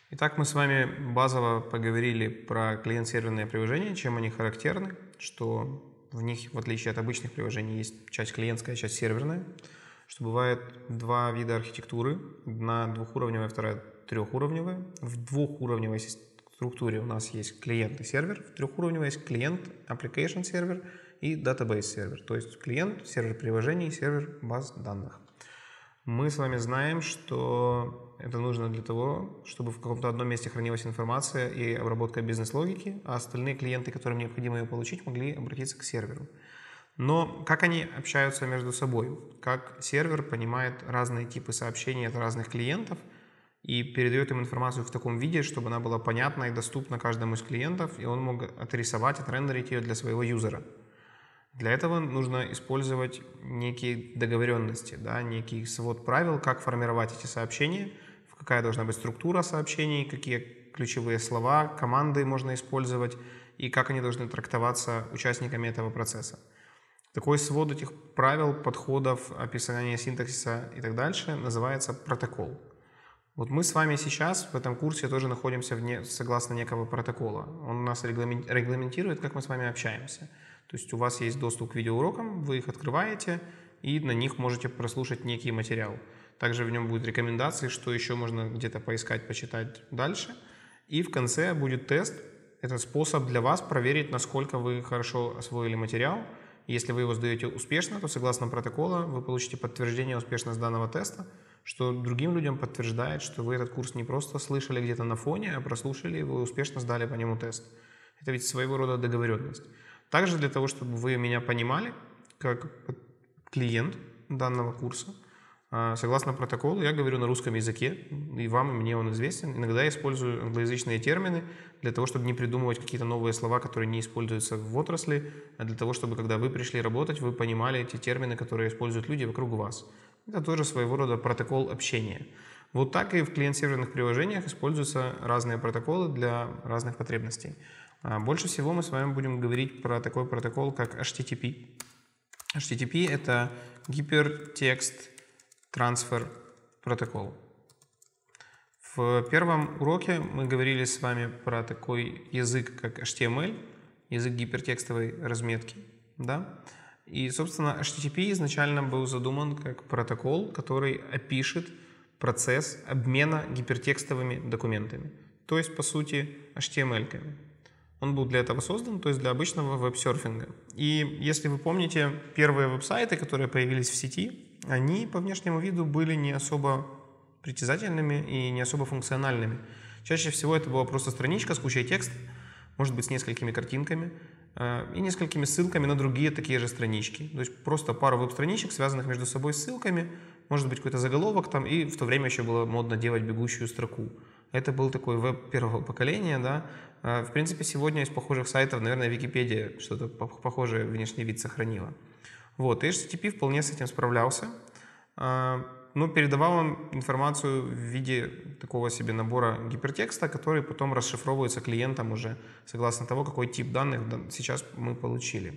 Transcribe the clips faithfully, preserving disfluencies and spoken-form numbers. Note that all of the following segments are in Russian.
Итак, мы с вами базово поговорили про клиент-серверные приложения, чем они характерны, что в них, в отличие от обычных приложений, есть часть клиентская, часть серверная, что бывает два вида архитектуры, одна двухуровневая, вторая трехуровневая. В двухуровневой структуре у нас есть клиент и сервер, в трехуровневой есть клиент, application сервер и database сервер, то есть клиент, сервер приложений, сервер баз данных. Мы с вами знаем, что это нужно для того, чтобы в каком-то одном месте хранилась информация и обработка бизнес-логики, а остальные клиенты, которым необходимо ее получить, могли обратиться к серверу. Но как они общаются между собой? Как сервер понимает разные типы сообщений от разных клиентов и передает им информацию в таком виде, чтобы она была понятна и доступна каждому из клиентов, и он мог отрисовать, отрендерить ее для своего юзера. Для этого нужно использовать некие договоренности, да, некий свод правил, как формировать эти сообщения, какая должна быть структура сообщений, какие ключевые слова, команды можно использовать и как они должны трактоваться участниками этого процесса. Такой свод этих правил, подходов, описания синтаксиса и так дальше называется протокол. Вот мы с вами сейчас в этом курсе тоже находимся вне, согласно некого протокола. Он нас регламентирует, как мы с вами общаемся. То есть у вас есть доступ к видеоурокам, вы их открываете и на них можете прослушать некий материал. Также в нем будут рекомендации, что еще можно где-то поискать, почитать дальше. И в конце будет тест. Это способ для вас проверить, насколько вы хорошо освоили материал. Если вы его сдаете успешно, то согласно протоколу вы получите подтверждение успешности данного теста, что другим людям подтверждает, что вы этот курс не просто слышали где-то на фоне, а прослушали, и вы успешно сдали по нему тест. Это ведь своего рода договоренность. Также для того, чтобы вы меня понимали, как клиент данного курса, согласно протоколу я говорю на русском языке, и вам, и мне он известен. Иногда я использую англоязычные термины для того, чтобы не придумывать какие-то новые слова, которые не используются в отрасли, а для того, чтобы, когда вы пришли работать, вы понимали эти термины, которые используют люди вокруг вас. Это тоже своего рода протокол общения. Вот так и в клиент-серверных приложениях используются разные протоколы для разных потребностей. Больше всего мы с вами будем говорить про такой протокол, как эйч ти ти пи. эйч ти ти пи — это Hypertext Transfer протокол. В первом уроке мы говорили с вами про такой язык, как эйч ти эм эль, язык гипертекстовой разметки. Да? И, собственно, эйч ти ти пи изначально был задуман как протокол, который опишет процесс обмена гипертекстовыми документами, то есть, по сути, эйч ти эм эль-ками. Он был для этого создан, то есть для обычного веб-серфинга. И если вы помните, первые веб-сайты, которые появились в сети, они по внешнему виду были не особо притязательными и не особо функциональными. Чаще всего это была просто страничка с кучей текста, может быть, с несколькими картинками и несколькими ссылками на другие такие же странички. То есть просто пара веб-страничек, связанных между собой ссылками, может быть, какой-то заголовок там, и в то время еще было модно делать бегущую строку. Это был такой веб первого поколения, да. В принципе, сегодня из похожих сайтов, наверное, Википедия что-то похожее внешний вид сохранила. Вот, эйч ти ти пи вполне с этим справлялся, но передавал вам информацию в виде такого себе набора гипертекста, который потом расшифровывается клиентам уже согласно того, какой тип данных сейчас мы получили.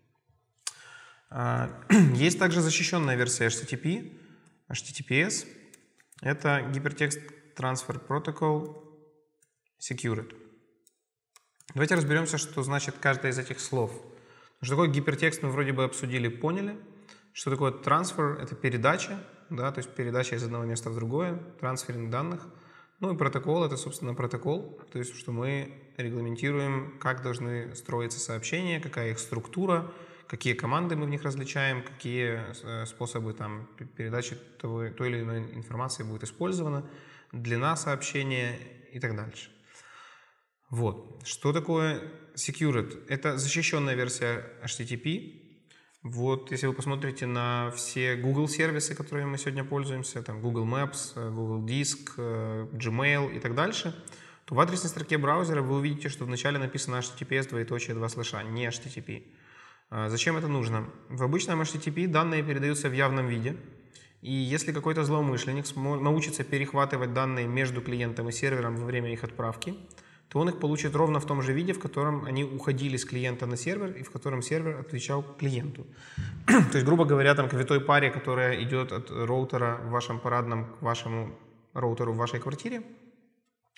Есть также защищенная версия эйч ти ти пи, эйч ти ти пи эс. Это Hypertext Transfer Protocol Secured. Давайте разберемся, что значит каждое из этих слов. Что такое гипертекст, мы вроде бы обсудили, поняли. Что такое трансфер? Это передача, да, то есть передача из одного места в другое, трансферинг данных. Ну и протокол — это, собственно, протокол, то есть что мы регламентируем, как должны строиться сообщения, какая их структура, какие команды мы в них различаем, какие способы там, передачи той, той или иной информации будет использована, длина сообщения и так дальше. Вот. Что такое Secured? Это защищенная версия эйч ти ти пи. Вот, если вы посмотрите на все Google сервисы, которыми мы сегодня пользуемся, там Google Maps, Google Диск, Gmail и так дальше, то в адресной строке браузера вы увидите, что вначале написано эйч ти ти пи эс двоеточие два слэша, не эйч ти ти пи. Зачем это нужно? В обычном эйч ти ти пи данные передаются в явном виде, и если какой-то злоумышленник научится перехватывать данные между клиентом и сервером во время их отправки, то он их получит ровно в том же виде, в котором они уходили с клиента на сервер и в котором сервер отвечал клиенту. То есть, грубо говоря, там к витой паре, которая идет от роутера в вашем парадном к вашему роутеру в вашей квартире,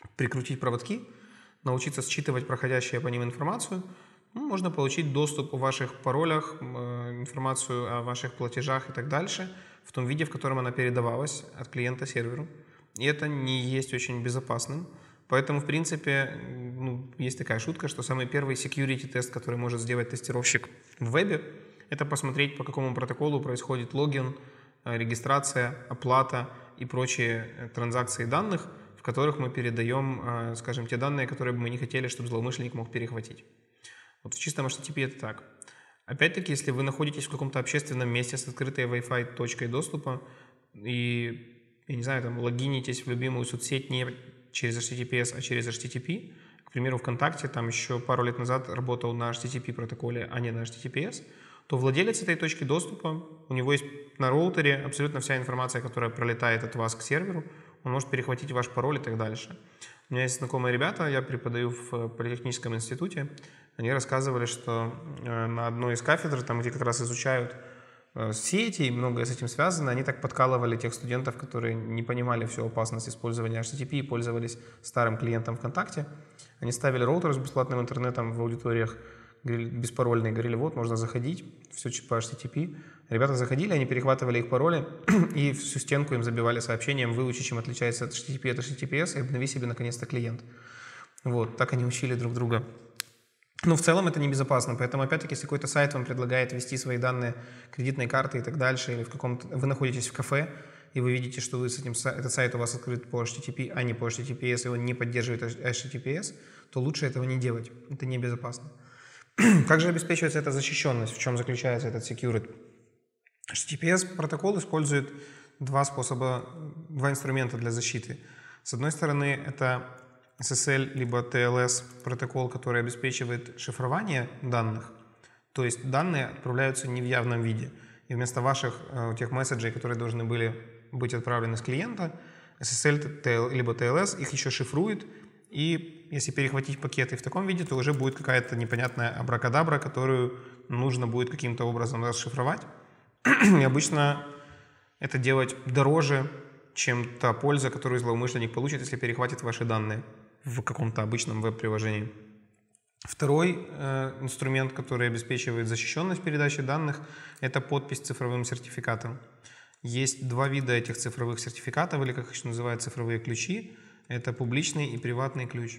прикрутить проводки, научиться считывать проходящую по ним информацию, ну, можно получить доступ о ваших паролях, информацию о ваших платежах и так дальше в том виде, в котором она передавалась от клиента серверу. И это не есть очень безопасным. Поэтому, в принципе, ну, есть такая шутка, что самый первый security тест, который может сделать тестировщик в вебе, это посмотреть, по какому протоколу происходит логин, регистрация, оплата и прочие транзакции данных, в которых мы передаем, скажем, те данные, которые бы мы не хотели, чтобы злоумышленник мог перехватить. Вот в чистом эйч ти ти пи это так. Опять-таки, если вы находитесь в каком-то общественном месте с открытой Wi-Fi точкой доступа и, я не знаю, там, логинитесь в любимую соцсеть не через эйч ти ти пи эс, а через эйч ти ти пи, к примеру, ВКонтакте там еще пару лет назад работал на эйч ти ти пи протоколе, а не на эйч ти ти пи эс, то владелец этой точки доступа, у него есть на роутере абсолютно вся информация, которая пролетает от вас к серверу, он может перехватить ваш пароль и так дальше. У меня есть знакомые ребята, я преподаю в политехническом институте, они рассказывали, что на одной из кафедр, там, где как раз изучают сети и многое с этим связано, они так подкалывали тех студентов, которые не понимали всю опасность использования эйч ти ти пи и пользовались старым клиентом ВКонтакте. Они ставили роутер с бесплатным интернетом в аудиториях, беспарольный, говорили, вот, можно заходить, все по эйч ти ти пи. Ребята заходили, они перехватывали их пароли и всю стенку им забивали сообщением, выучи, чем отличается эйч ти ти пи от эйч ти ти пи эс, и обнови себе наконец-то клиент. Вот, так они учили друг друга. Но в целом это небезопасно, поэтому опять-таки, если какой-то сайт вам предлагает ввести свои данные кредитной карты и так дальше, или в каком-то, вы находитесь в кафе, и вы видите, что вы с этим, этот сайт у вас открыт по эйч ти ти пи, а не по эйч ти ти пи эс, и он не поддерживает эйч ти ти пи эс, то лучше этого не делать, это небезопасно. Как же обеспечивается эта защищенность, в чем заключается этот security? эйч ти ти пи эс протокол использует два способа, два инструмента для защиты. С одной стороны, это эс эс эль либо ти эл эс протокол, который обеспечивает шифрование данных, то есть данные отправляются не в явном виде, и вместо ваших э, тех месседжей, которые должны были быть отправлены с клиента, эс эс эль либо ти эл эс их еще шифрует, и если перехватить пакеты в таком виде, то уже будет какая-то непонятная абракадабра, которую нужно будет каким-то образом расшифровать, и обычно это делать дороже, чем та польза, которую злоумышленник получит, если перехватит ваши данные в каком-то обычном веб-приложении. Второй э, инструмент, который обеспечивает защищенность передачи данных, это подпись цифровым сертификатом. Есть два вида этих цифровых сертификатов, или как их еще называют, цифровые ключи. Это публичный и приватный ключ.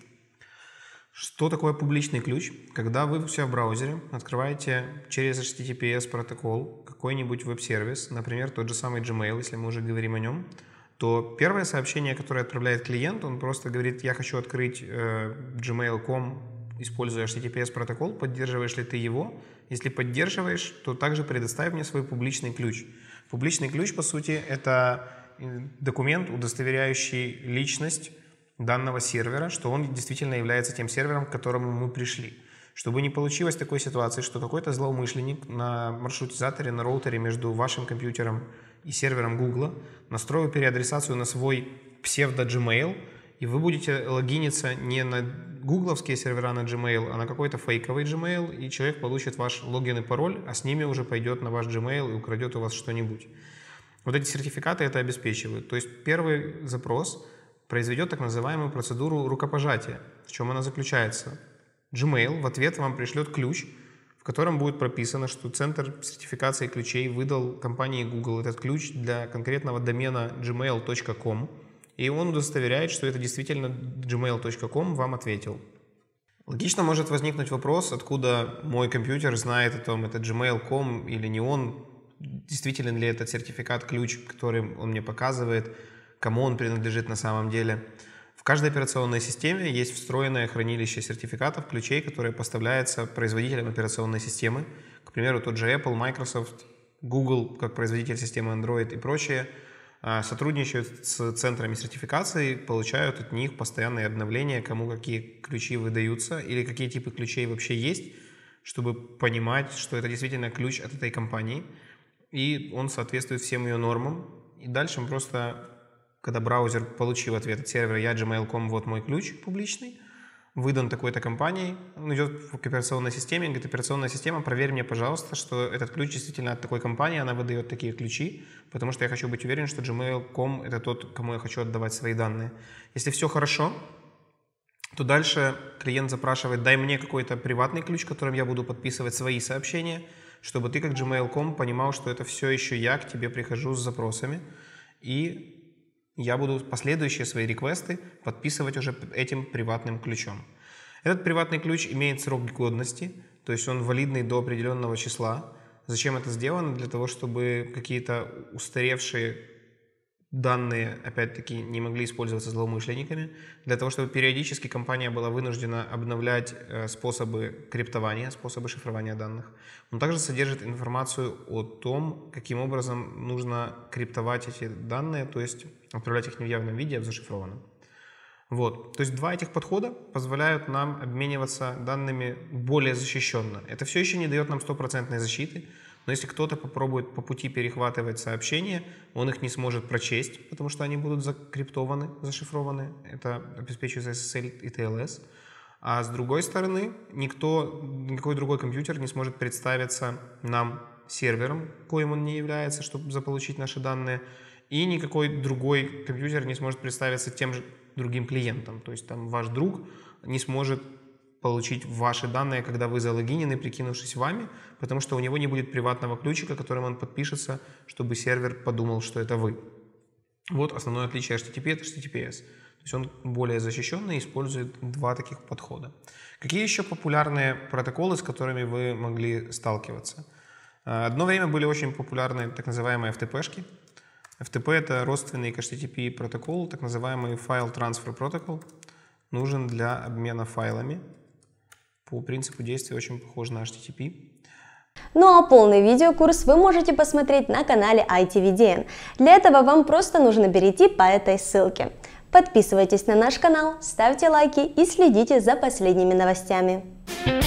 Что такое публичный ключ? Когда вы у себя в браузере открываете через эйч ти ти пи эс протокол какой-нибудь веб-сервис, например, тот же самый Gmail, если мы уже говорим о нем, то первое сообщение, которое отправляет клиент, он просто говорит, я хочу открыть э, джимейл точка ком, используя эйч ти ти пи эс протокол, поддерживаешь ли ты его? Если поддерживаешь, то также предоставь мне свой публичный ключ. Публичный ключ, по сути, это документ, удостоверяющий личность данного сервера, что он действительно является тем сервером, к которому мы пришли. Чтобы не получилось такой ситуации, что какой-то злоумышленник на маршрутизаторе, на роутере между вашим компьютером и сервером Google настроил переадресацию на свой псевдо-Gmail, и вы будете логиниться не на гугловские сервера на Gmail, а на какой-то фейковый Gmail, и человек получит ваш логин и пароль, а с ними уже пойдет на ваш Gmail и украдет у вас что-нибудь. Вот эти сертификаты это обеспечивают. То есть первый запрос произведет так называемую процедуру рукопожатия. В чем она заключается? Gmail в ответ вам пришлет ключ, в котором будет прописано, что Центр сертификации ключей выдал компании Google этот ключ для конкретного домена джимейл точка ком, и он удостоверяет, что это действительно джимейл точка ком вам ответил. Логично может возникнуть вопрос, откуда мой компьютер знает о том, это джимейл точка ком или не он, действительно ли этот сертификат ключ, который он мне показывает, кому он принадлежит на самом деле. В каждой операционной системе есть встроенное хранилище сертификатов, ключей, которые поставляются производителям операционной системы. К примеру, тот же Apple, Microsoft, Google, как производитель системы Android и прочие, сотрудничают с центрами сертификации, получают от них постоянные обновления, кому какие ключи выдаются или какие типы ключей вообще есть, чтобы понимать, что это действительно ключ от этой компании, и он соответствует всем ее нормам. И дальше мы просто... Когда браузер, получив ответ от сервера «Я джимейл точка ком, вот мой ключ публичный», выдан такой-то компанией, он идет к операционной системе, говорит, операционная система, проверь мне, пожалуйста, что этот ключ действительно от такой компании, она выдает такие ключи, потому что я хочу быть уверен, что джимейл точка ком это тот, кому я хочу отдавать свои данные. Если все хорошо, то дальше клиент запрашивает: дай мне какой-то приватный ключ, которым я буду подписывать свои сообщения, чтобы ты как Gmail точка ком понимал, что это все еще я к тебе прихожу с запросами, и я буду последующие свои реквесты подписывать уже этим приватным ключом. Этот приватный ключ имеет срок годности, то есть он валидный до определенного числа. Зачем это сделано? Для того, чтобы какие-то устаревшие данные, опять-таки, не могли использоваться злоумышленниками, для того, чтобы периодически компания была вынуждена обновлять способы криптования, способы шифрования данных. Он также содержит информацию о том, каким образом нужно криптовать эти данные, то есть отправлять их не в явном виде, а в зашифрованном. Вот. То есть два этих подхода позволяют нам обмениваться данными более защищенно. Это все еще не дает нам стопроцентной защиты, но если кто-то попробует по пути перехватывать сообщения, он их не сможет прочесть, потому что они будут закриптованы, зашифрованы. Это обеспечивается эс эс эль и ти эл эс. А с другой стороны, никто, никакой другой компьютер не сможет представиться нам сервером, коим он не является, чтобы заполучить наши данные, и никакой другой компьютер не сможет представиться тем же другим клиентом. То есть там ваш друг не сможет получить ваши данные, когда вы залогинены, прикинувшись вами, потому что у него не будет приватного ключика, которым он подпишется, чтобы сервер подумал, что это вы. Вот основное отличие эйч ти ти пи от эйч ти ти пи эс. То есть он более защищенный и использует два таких подхода. Какие еще популярные протоколы, с которыми вы могли сталкиваться? Одно время были очень популярны так называемые эф ти пи-шки. эф ти пи — это родственный к эйч ти ти пи протокол, так называемый File Transfer Protocol. Нужен для обмена файлами. По принципу действия очень похож на эйч ти ти пи. Ну а полный видеокурс вы можете посмотреть на канале ай ти ви ди эн. Для этого вам просто нужно перейти по этой ссылке. Подписывайтесь на наш канал, ставьте лайки и следите за последними новостями.